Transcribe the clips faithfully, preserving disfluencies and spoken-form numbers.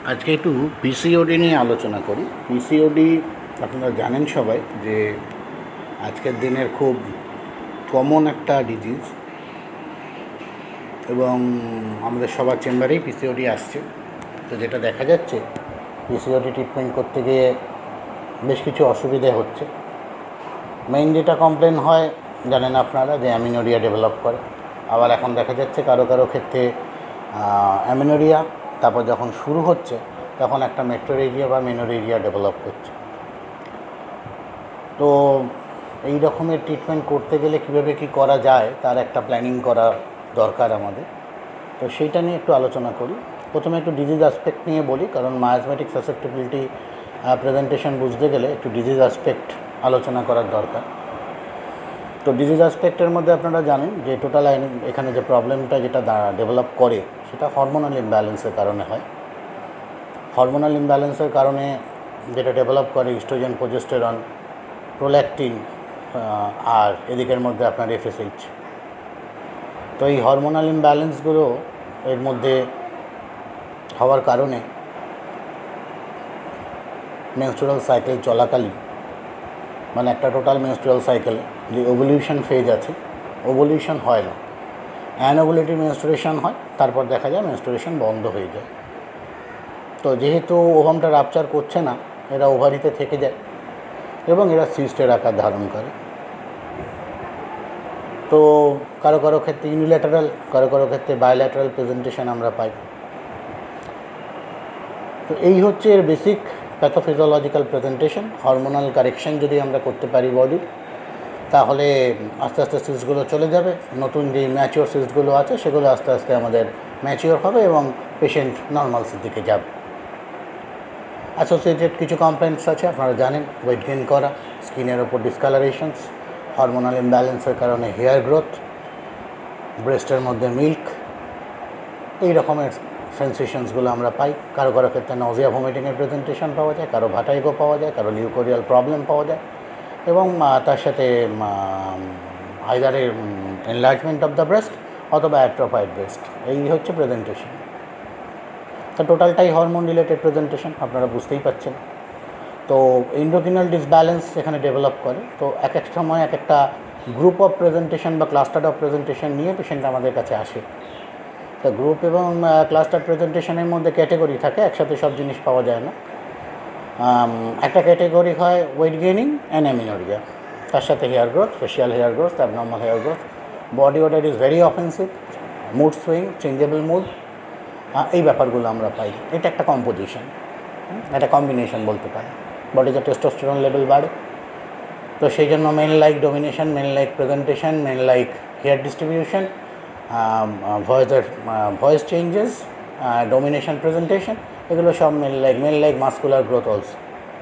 আজকে একটু পিসিওডি নিয়ে আলোচনা করি। পিসিওডি আপনারা জানেন সবাই যে আজকের দিনের খুব কমন একটা ডিজিজ এবং আমাদের সবার চেম্বারেই পিসিওডি আসছে। তো যেটা দেখা যাচ্ছে, পিসিওডি ট্রিটমেন্ট করতে গিয়ে বেশ কিছু অসুবিধে হচ্ছে। মেইন যেটা কমপ্লেন হয় জানেন আপনারা যে অ্যামিনোরিয়া ডেভেলপ করে। আবার এখন দেখা যাচ্ছে কারো কারো ক্ষেত্রে অ্যামিনোরিয়া তারপর যখন শুরু হচ্ছে তখন একটা মেট্রোরেজিয়া বা মেনোরেজিয়া ডেভেলপ করছে। তো এই রকমের ট্রিটমেন্ট করতে গেলে কীভাবে কী করা যায় তার একটা প্ল্যানিং করা দরকার আমাদের। তো সেইটা নিয়ে একটু আলোচনা করি। প্রথমে একটু ডিজিজ অ্যাসপেক্ট নিয়ে বলি, কারণ মায়াজমেটিক সাসেপ্টিবিলিটি প্রেজেন্টেশন বুঝতে গেলে একটু ডিজিজ অ্যাসপেক্ট আলোচনা করার দরকার। তো ডিজিজ অ্যাসপেক্টের মধ্যে আপনারা জানেন যে টোটাল এখানে যে প্রবলেমটা যেটা ডেভেলপ করে সেটা হরমোনাল ইমব্যালেন্সের কারণে হয়। হরমোনাল ইমব্যালেন্সের কারণে যেটা ডেভেলপ করে ইস্ট্রোজেন, প্রোজেস্টেরন, প্রোল্যাকটিন আর এদিকের মধ্যে আপনার এফএসএইচ। তো এই হরমোনাল ইমব্যালেন্সগুলো এর মধ্যে হওয়ার কারণে মেনস্ট্রুয়াল সাইকেল চলাকালীন, মানে একটা টোটাল মেনস্ট্রুয়াল সাইকেল যে ওভুলেশন ফেজ আছে, ওভুলেশন হয় না, অ্যানওভুলেটরি মেনস্ট্রুয়েশন হয়, তারপর দেখা যায় মেনস্ট্রুয়েশন বন্ধ হয়ে যায়। তো যেহেতু ওভামটা রাপচার করছে না, এরা ওভারিতে থেকে যায় এবং এরা সিস্টের আকার ধারণ করে। তো কারো কারো ক্ষেত্রে ইউনিল্যাটারাল, কারো কারো ক্ষেত্রে বায়োল্যাটারাল প্রেজেন্টেশন আমরা পাই। তো এই হচ্ছে এর basic pathophysiological presentation. Hormonal correction যদি আমরা করতে পারি বডির, তাহলে আস্তে আস্তে সিস্টগুলো চলে যাবে। নতুন যে ম্যাচিওর সিস্টগুলো আছে সেগুলো আস্তে আস্তে আমাদের ম্যাচিওর হবে এবং পেশেন্ট নর্মালসের দিকে যাবে। অ্যাসোসিয়েটেড কিছু কমপ্লেন্টস আছে আপনারা জানেন, ওয়েট গেইন করা, স্কিনের ওপর ডিসকালারেশনস, হরমোনাল ইমব্যালেন্সের কারণে হেয়ার গ্রোথ, ব্রেস্টের মধ্যে মিল্ক, এই রকমের সেন্সেশনসগুলো আমরা পাই। কারো কারো ক্ষেত্রে নজিয়া ভমিটিংয়ের প্রেজেন্টেশন পাওয়া যায়, কারো ভাটাইগো পাওয়া যায়, কারো লিউকোরিয়াল প্রবলেম পাওয়া যায় এবং তার সাথে either enlargement of the breast অথবা অ্যাট্রোফাইড ব্রেস্ট। এই হচ্ছে প্রেজেন্টেশন। তো টোটালটাই হরমোন রিলেটেড প্রেজেন্টেশন, আপনারা বুঝতেই পারছেন। তো এন্ডোক্রিনাল ডিসব্যালেন্স এখানে ডেভেলপ করে। তো এক এক সময় এক একটা গ্রুপ অফ প্রেজেন্টেশন বা ক্লাস্টার অফ প্রেজেন্টেশন নিয়ে পেশেন্ট আমাদের কাছে আসে। তো গ্রুপ এবং ক্লাস্টার প্রেজেন্টেশনের মধ্যে ক্যাটেগরি থাকে, একসাথে সব জিনিস পাওয়া যায় না। একটা ক্যাটেগরি হয় ওয়েট গেইনিং অ্যান্ড অ্যামিনোরিয়া, তার সাথে hair growth, facial hair growth, abnormal hair growth, body odour is very offensive, mood swing, changeable mood, এই ব্যাপারগুলো আমরা পাই। এটা একটা কম্পোজিশন, একটা কম্বিনেশন বলতে পারি। বডিতে টেস্টোস্টেরন লেভেল বাড়ে, তো সেই জন্য men like domination, men like presentation, men like hair distribution, ভয়েসের ভয়েস চেঞ্জেস, ডোমিনেশন, প্রেজেন্টেশন, এগুলো সব men like men like muscular growth also.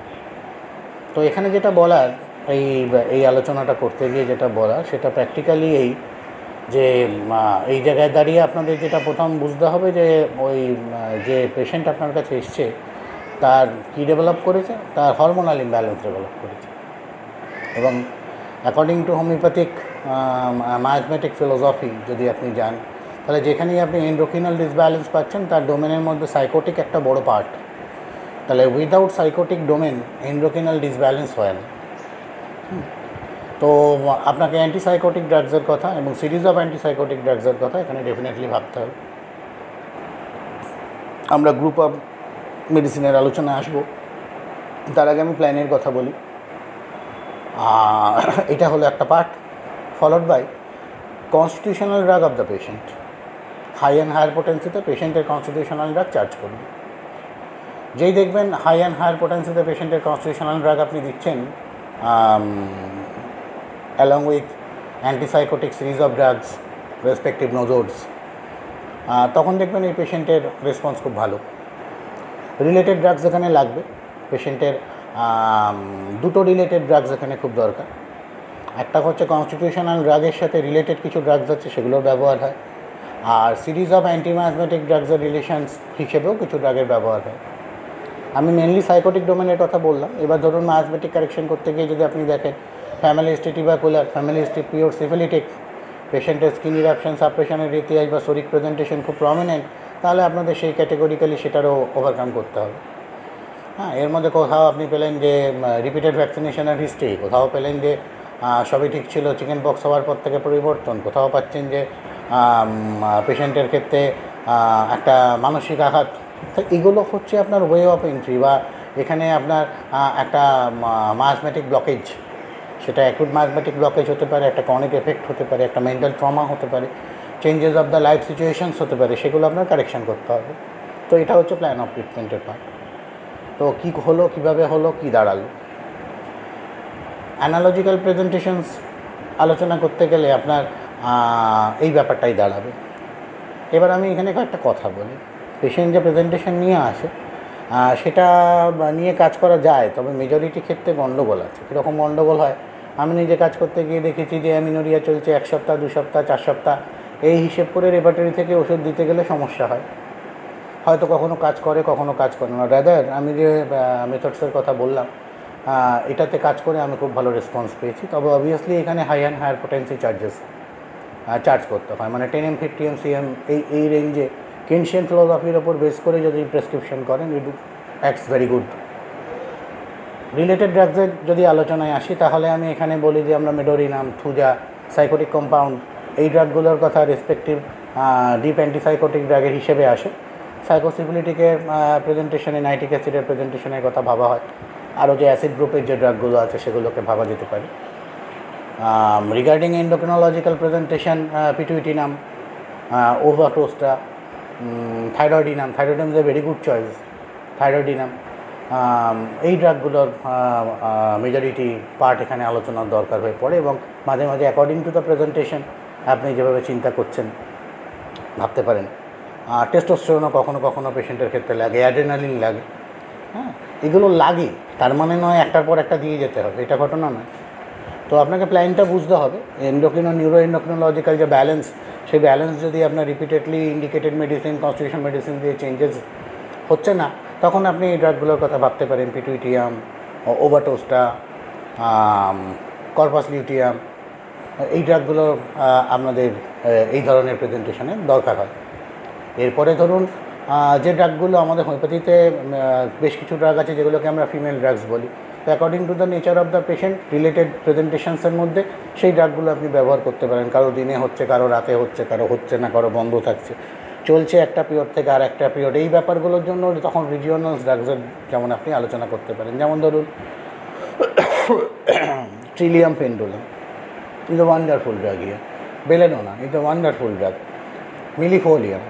তো এখানে যেটা বলার, এই এই আলোচনাটা করতে গিয়ে যেটা বলার সেটা প্র্যাকটিক্যালি এই যে এই জায়গায় দাঁড়িয়ে আপনাদের যেটা প্রথম বুঝতে হবে যে ওই যে পেশেন্ট আপনার কাছে এসছে তার কী ডেভেলপ করেছে, তার হরমোনাল ইমব্যালেন্স ডেভেলপ করেছে। এবং according to homoeopathic miasmatic philosophy যদি আপনি যান, তাহলে যেখানেই আপনি এন্ডোক্রিনাল ডিসব্যালেন্স পাচ্ছেন তার ডোমেনের মধ্যে সাইকোটিক একটা বড় পার্ট। তাহলে without sycotic domain endocrinal disbalance হয় না। তো আপনাকে অ্যান্টিসাইকোটিক ড্রাগসের কথা এবং সিরিজ অফ অ্যান্টিসাইকোটিক ড্রাগসের কথা এখানে ডেফিনেটলি ভাবতে হবে। আমরা গ্রুপ অফ মেডিসিনের আলোচনায় আসবো, তার আগে আমি প্ল্যানের কথা বলি। এটা হলো একটা part, followed by constitutional drug of the patient. High and higher পোটেন্সিতে পেশেন্টের কনস্টিটিউশনাল ড্রাগ চার্জ করবে। যেই দেখবেন হাই অ্যান্ড হায়ার পোটেন্সিতে পেশেন্টের কনস্টিটিউশনাল ড্রাগ আপনি দিচ্ছেন along with antisycotic series of drugs, respective nosodes, তখন দেখবেন এই পেশেন্টের রেসপন্স খুব ভালো। রিলেটেড ড্রাগস এখানে লাগবে, পেশেন্টের দুটো রিলেটেড ড্রাগস এখানে খুব দরকার। একটা হচ্ছে কনস্টিটিউশনাল ড্রাগের সাথে রিলেটেড কিছু ড্রাগস আছে সেগুলোর ব্যবহার হয়, আর সিরিজ অফ অ্যান্টিমায়াজমেটিক ড্রাগসের রিলেশনস হিসেবেও কিছু ড্রাগের ব্যবহার হয়। আমি মেনলি সাইকোটিক ডোমেনের কথা বললাম। এবার ধরুন মায়াজমেটিক কারেকশন করতে গিয়ে যদি আপনি দেখেন family history tubercular, family history pure syphilitic, পেশেন্টের স্কিন ইরাপশন সাপ্রেশনের ইতিহাস বা শরিক প্রেজেন্টেশন খুব প্রমিনেন্ট, তাহলে আপনাদের সেই ক্যাটেগরিক্যালি সেটারও ওভারকাম করতে হবে। হ্যাঁ, এর মধ্যে কোথাও আপনি পেলেন যে রিপিটেড ভ্যাকসিনেশনের হিস্ট্রি, কোথাও পেলেন যে সবই ঠিক ছিল, চিকেন পক্স হওয়ার পর থেকে পরিবর্তন, কোথাও পাচ্ছেন যে পেশেন্টের ক্ষেত্রে একটা মানসিক আঘাত। তো এগুলো হচ্ছে আপনার ওয়ে অফ এন্ট্রি, বা এখানে আপনার একটা মায়াজমেটিক ব্লকেজ, সেটা অ্যাকুট মায়াজমেটিক ব্লকেজ হতে পারে, একটা ক্রনিক এফেক্ট হতে পারে, একটা মেন্টাল ট্রমা হতে পারে, changes of the life situations হতে পারে, সেগুলো আপনার কারেকশান করতে হবে। তো এটা হচ্ছে প্ল্যান অফ ট্রিটমেন্টের পার্ট। তো কী হলো, কীভাবে হলো, কী দাঁড়ালো। অ্যানালজিক্যাল প্রেজেন্টেশনস আলোচনা করতে গেলে আপনার এই ব্যাপারটাই দাঁড়াবে। এবার আমি এখানে কয়েকটা কথা বলি। পেশেন্ট যে প্রেজেন্টেশন নিয়ে আসে সেটা নিয়ে কাজ করা যায়, তবে মেজরিটি ক্ষেত্রে গণ্ডগোল আছে। কীরকম গণ্ডগোল হয়, আমি নিজে কাজ করতে গিয়ে দেখেছি যে অ্যামিনোরিয়া চলছে এক সপ্তাহ, দু সপ্তাহ, চার সপ্তাহ, এই হিসেব করে রেপার্টরি থেকে ওষুধ দিতে গেলে সমস্যা হয়। হয়তো কখনো কাজ করে, কখনো কাজ করে না। রাদার আমি যে মেথডসের কথা বললাম এটাতে কাজ করে আমি খুব ভালো রেসপন্স পেয়েছি। তবে অবভিয়াসলি এখানে high and higher potency charges charge করতে হয়, মানে ten M fifty M CM এই এই রেঞ্জে কেনশিয়ান ফিলোসফির ওপর বেস করে যদি প্রেসক্রিপশন করেন, it acts very good. Related ড্রাগসের যদি আলোচনায় আসি তাহলে আমি এখানে বলি যে আমরা মেডোরিনাম, থুজা, সাইকোটিক কম্পাউন্ড, এই ড্রাগগুলোর কথা রেসপেক্টিভ ডিপ অ্যান্টিসাইকোটিক ড্রাগের হিসেবে আসে। সাইকোসিবিলিটিকের প্রেজেন্টেশনে নাইট্রিক অ্যাসিডের প্রেজেন্টেশনের কথা ভাবা হয়, আরও যে অ্যাসিড গ্রুপের যে ড্রাগগুলো আছে সেগুলোকে ভাবা যেতে পারে। রিগার্ডিং এন্ডোক্রিনোলজিক্যাল প্রেজেন্টেশন, পিটুইটিনাম, ওভাটোস্টা, thyroidinum, thyroidinum is a very good choice, thyroidinum, এই ড্রাগগুলোর মেজরিটি পার্ট এখানে আলোচনার দরকার হয়ে পড়ে। এবং মাঝে মাঝে অ্যাকর্ডিং টু দ্য প্রেজেন্টেশন আপনি যেভাবে চিন্তা করছেন ভাবতে পারেন। টেস্টোস্টেরনও কখনো কখনো পেশেন্টের ক্ষেত্রে লাগে, অ্যাড্রেনালিন লাগে। হ্যাঁ, এগুলো লাগে, তার মানে নয় একটার পর একটা দিয়ে যেতে হবে, এটা ঘটনা নয়। তো আপনাকে প্ল্যানটা বুঝতে হবে। এন্ডোক্রিনো নিউরো এন্ডোক্রিনোলজিক্যাল যে ব্যালেন্স, সেই ব্যালেন্স যদি আপনার repeatedly indicated medicine, constitution medicine দিয়ে চেঞ্জেস হচ্ছে না, তখন আপনি এই ড্রাগগুলোর কথা ভাবতে পারেন। পিটুইটিয়াম, ওভাটোস্টা, কর্পাস লিউটিয়াম, এই ড্রাগগুলো আপনাদের এই ধরনের প্রেজেন্টেশনে দরকার হয়। এরপরে ধরুন যে ড্রাগগুলো আমাদের হোমিওপ্যাথিতে বেশ কিছু ড্রাগ আছে যেগুলোকে আমরা ফিমেল ড্রাগস বলি। তো according to the nature of the patient, related প্রেজেন্টেশনসের মধ্যে সেই ড্রাগগুলো আপনি ব্যবহার করতে পারেন। কারো দিনে হচ্ছে, কারো রাতে হচ্ছে, কারো হচ্ছে না, কারো বন্ধ থাকছে, চলছে একটা পিরিয়ড থেকে আর একটা পিরিয়ড। এই ব্যাপারগুলোর জন্য তখন রিজিওনাল ড্রাগসের যেমন আপনি আলোচনা করতে পারেন। যেমন ধরুন trillium pendulum is a wonderful drug here, belladonna is a wonderful drug, millefolium,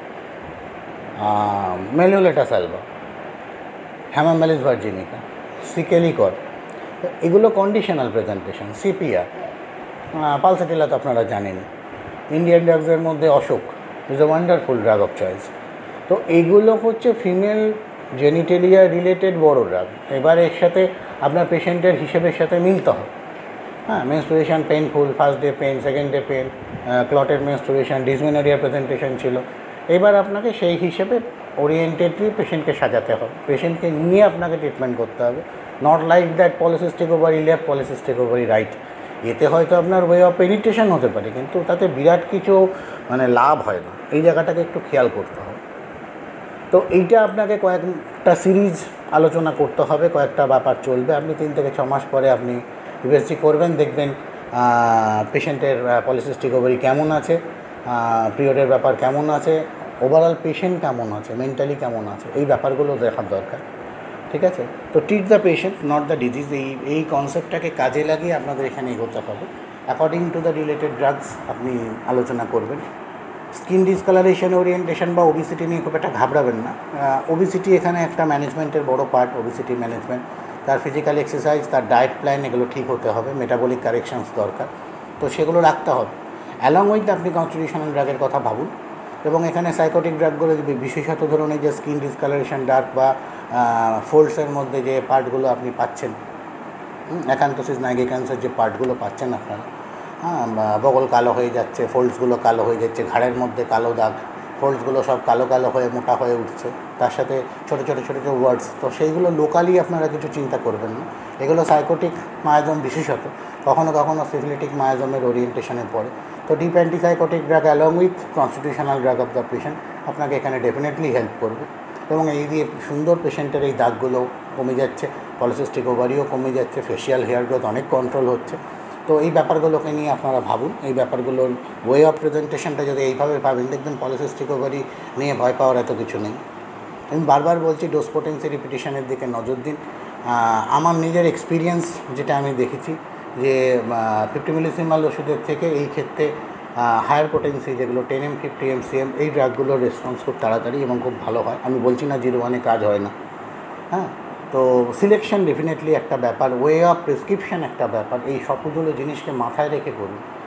melilotus alba, hamamelis virginica, secale cor, এগুলো কন্ডিশনাল প্রেজেন্টেশন। সিপিআর, পালসেটিলা তো আপনারা জানেনই। ইন্ডিয়ান ড্রাগসের মধ্যে Ashoka is a wonderful drug of choice. তো এইগুলো হচ্ছে ফিমেল জেনিটেলিয়া রিলেটেড বড় ড্রাগ। এবার এর সাথে আপনার পেশেন্টের হিসেবের সাথে মিলতে হবে। হ্যাঁ, menstruation painful, first day pain, second day pain, clotted menstruation, dysmenorrhoea presentation ছিল। এবার আপনাকে সেই হিসেবে ওরিয়েন্টেডলি পেশেন্টকে সাজাতে হবে, পেশেন্টকে নিয়ে আপনাকে ট্রিটমেন্ট করতে হবে। Not like that polycystic ovary left, polycystic ovary right. এতে হয়তো আপনার ওয়ে অফ পেনিট্রেশন হতে পারে, কিন্তু তাতে বিরাট কিছু মানে লাভ হয় না। এই জায়গাটাকে একটু খেয়াল করতে হবে। তো এইটা আপনাকে কয়েকটা সিরিজ আলোচনা করতে হবে, কয়েকটা ব্যাপার চলবে। আপনি তিন থেকে ছ মাস পরে আপনি ইউএসজি করবেন, দেখবেন পেশেন্টের পলিসিস্টিক ওভারি কেমন আছে, পিরিয়ডের ব্যাপার কেমন আছে, ওভারঅল পেশেন্ট কেমন আছে, মেন্টালি কেমন আছে, এই ব্যাপারগুলো দেখার দরকার। ঠিক আছে? তো treat the patient not the disease, এই এই কনসেপ্টটাকে কাজে লাগিয়ে আপনাদের এখানে এগোতে হবে। According to the related drugs আপনি আলোচনা করবেন। স্কিন ডিসকালারেশন, ওরিয়েন্টেশন বা ওবিসিটি নিয়ে খুব একটা ঘাবড়াবেন না। ওবিসিটি এখানে একটা ম্যানেজমেন্টের বড় পার্ট, ওবিসিটি ম্যানেজমেন্ট। তার ফিজিক্যাল এক্সারসাইজ, তার ডায়েট প্ল্যান, এগুলো ঠিক হতে হবে। মেটাবলিক কারেকশনস দরকার, তো সেগুলো রাখতে হবে। অ্যালং উইথ আপনি কনস্টিটিউশনাল ড্রাগের কথা ভাবুন। এবং এখানে সাইকোটিক ড্রাগগুলো বিশেষত ধরুন এই যে স্কিন ডিসকালারেশন, ডার্ক বা ফোল্ডসের মধ্যে যে পার্টগুলো আপনি পাচ্ছেন, অ্যাকান্থোসিস নাইগ্রিকান্সের যে পার্টগুলো পাচ্ছেন আপনারা, হ্যাঁ, বগল কালো হয়ে যাচ্ছে, ফোল্ডসগুলো কালো হয়ে যাচ্ছে, ঘাড়ের মধ্যে কালো দাগ, ফোল্ডসগুলো সব কালো কালো হয়ে মোটা হয়ে উঠছে, তার সাথে ছোটো ছোটো ছোটো ছোটো ওয়ার্ডস। তো সেইগুলো লোকালি আপনারা কিছু চিন্তা করবেন না, এগুলো সাইকোটিক মায়াজম বিশেষত, কখনো কখনো সিফিলিটিক মায়াজমের ওরিয়েন্টেশনে পড়ে। তো deep antisycotic drug along with constitutional drug of the patient আপনাকে এখানে ডেফিনেটলি হেল্প করবে। এবং এই দিয়ে সুন্দর পেশেন্টের এই দাগগুলো কমে যাচ্ছে, পলিসিস্টিক ওভারিও কমে যাচ্ছে, ফেশিয়াল হেয়ার গ্রোথ অনেক কন্ট্রোল হচ্ছে। তো এই ব্যাপারগুলোকে নিয়ে আপনারা ভাবুন, এই ব্যাপারগুলোর ওয়ে অফ প্রেজেন্টেশনটা যদি এইভাবে ভাবেন, দেখবেন পলিসিস্টিক ওভারি নিয়ে ভয় পাওয়ার এত কিছু নেই। আমি বারবার বলছি ডোজ পোটেন্সি রিপিটিশনের দিকে নজর দিন। আমার নিজের এক্সপিরিয়েন্স যেটা আমি দেখেছি যে ফিফটি মিলিসিমাল ওষুধের থেকে এই ক্ষেত্রে হায়ার পোটেন্সি যেগুলো ten M fifty M C M এই ড্রাগগুলোর রেসপন্স খুব তাড়াতাড়ি এবং খুব ভালো হয়। আমি বলছি না জিরো ওয়ানে কাজ হয় না, হ্যাঁ। তো সিলেকশন ডেফিনেটলি একটা ব্যাপার, ওয়ে অফ প্রেসক্রিপশন একটা ব্যাপার। এই সবগুলো জিনিসকে মাথায় রেখে করুন।